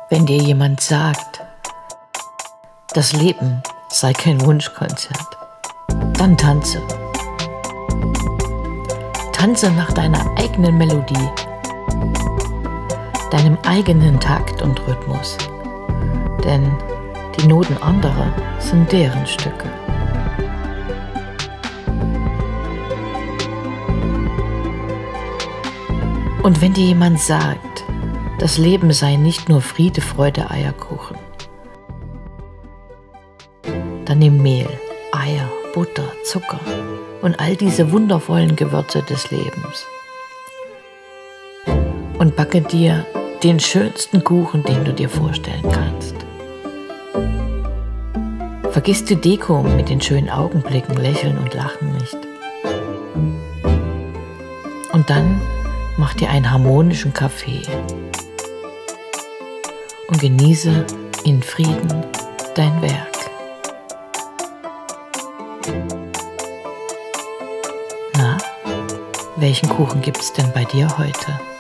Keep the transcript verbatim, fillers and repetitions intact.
Wenn dir jemand sagt, das Leben sei kein Wunschkonzert, dann tanze. Tanze nach deiner eigenen Melodie, deinem eigenen Takt und Rhythmus, denn die Noten anderer sind deren Stücke. Und wenn dir jemand sagt, das Leben sei nicht nur Friede, Freude, Eierkuchen, dann nimm Mehl, Eier, Butter, Zucker und all diese wundervollen Gewürze des Lebens und backe dir den schönsten Kuchen, den du dir vorstellen kannst. Vergiss die Deko mit den schönen Augenblicken, Lächeln und Lachen nicht. Und dann mach dir einen harmonischen Kaffee und genieße in Frieden dein Werk. Na, welchen Kuchen gibt's denn bei dir heute?